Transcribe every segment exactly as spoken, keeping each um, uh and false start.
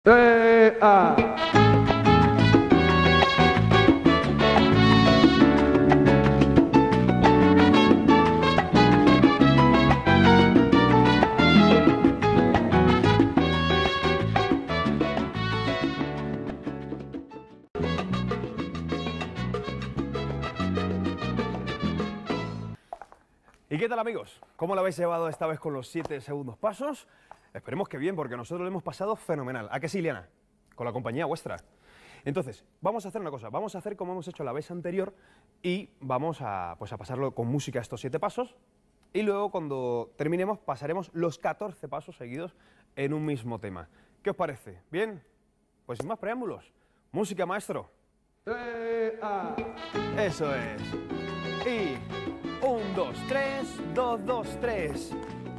Eh, ah. ¿Y qué tal, amigos? ¿Cómo lo habéis llevado esta vez con los siete segundos pasos? Esperemos que bien, porque nosotros lo hemos pasado fenomenal. ¿A qué sí, Liana? Con la compañía vuestra. Entonces, vamos a hacer una cosa. Vamos a hacer como hemos hecho la vez anterior y vamos a, pues, a pasarlo con música estos siete pasos. Y luego, cuando terminemos, pasaremos los catorce pasos seguidos en un mismo tema. ¿Qué os parece? ¿Bien? Pues sin más preámbulos. Música, maestro. Eh, ah. Eso es. Y... un, dos, tres, dos, dos, tres.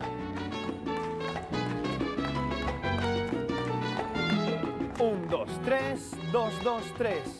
Un, dos, tres, dos, dos, tres.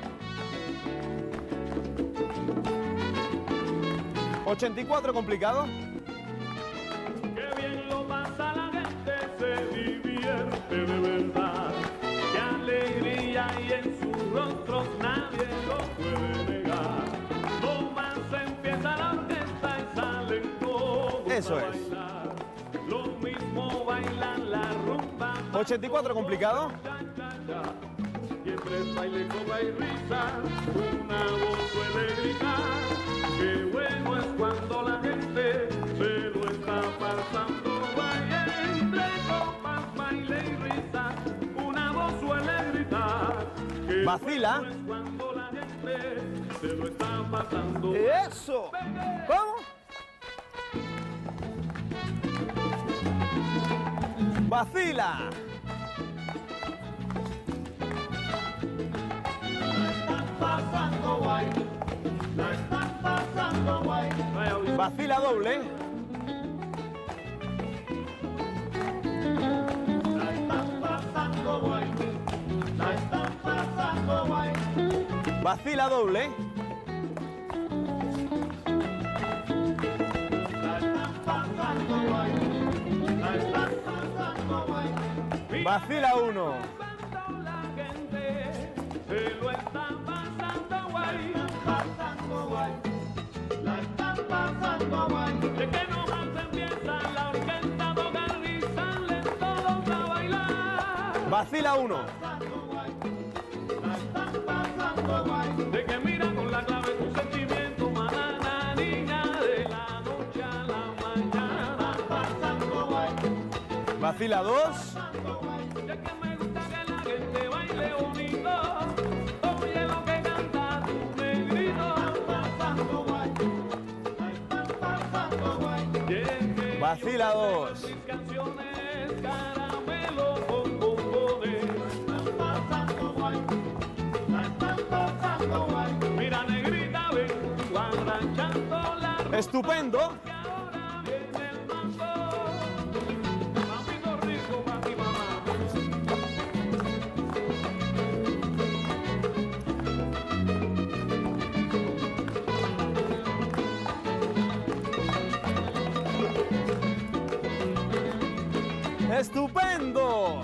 ochenta y cuatro complicado. Qué bien lo pasa la gente, se divierte de verdad. Qué alegría hay en sus rostros, nadie lo puede negar. No más empieza la orquesta y salen todos Eso a es. bailar. Lo mismo bailan la rumba. ochenta y cuatro complicado. Siempre es baile, copa y risa, una voz puede gritar. Qué bueno es cuando la gente se lo está pasando. Vaya entre copas, baile y risa, una voz suele gritar. Qué Vacila. bueno es cuando la gente se lo está pasando. ¡Eso! ¿Cómo? ¡Vacila! Pasando guay, la están pasando guay. Vacila doble. La están pasando guay, la están pasando guay. Vacila doble. La están pasando guay, la están pasando guay. Vacila uno. Cuando la gente se lo está pasando guay, pasando guay, la están pasando guay. De que no más empieza la orquesta a tocar y salen todos a bailar. Vacila uno. La están pasando guay. De que mira con la clave tu sentimiento, manana, niña, de la noche a la mañana. Pasando guay. Vacila dos. De que me gusta que la gente baile bonito. Oye lo que canta tu negrito. Pasando guay. La están pasando guay. Y es que Vacila dos. mis canciones caramelo con bombones. La están pasando guay. La están pasando guay. Mira, negrita, ven guarachando la Estupendo. que ahora viene el mambo. Papito rico pa' ti, mamá. Estupendo.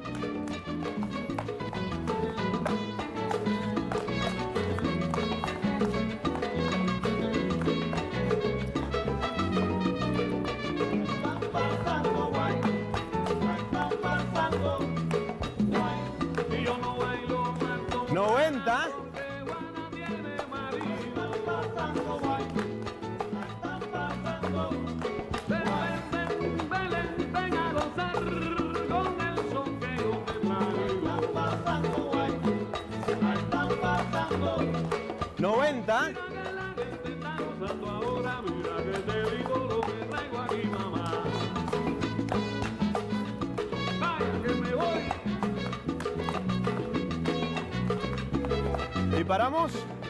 Pasando guay, la están pasando guay. Y yo no bailo más noventa. porque Juana tiene marido. Pasando guay, la están pasando. Ven, ven, ven, ven a gozar con el son que yo te traigo. Pasando guay, la están pasando. noventa. Mira que la gente está gozando ahora, mira que te digo lo que traigo aquí, mamá. Vaya que me voy. Y paramos.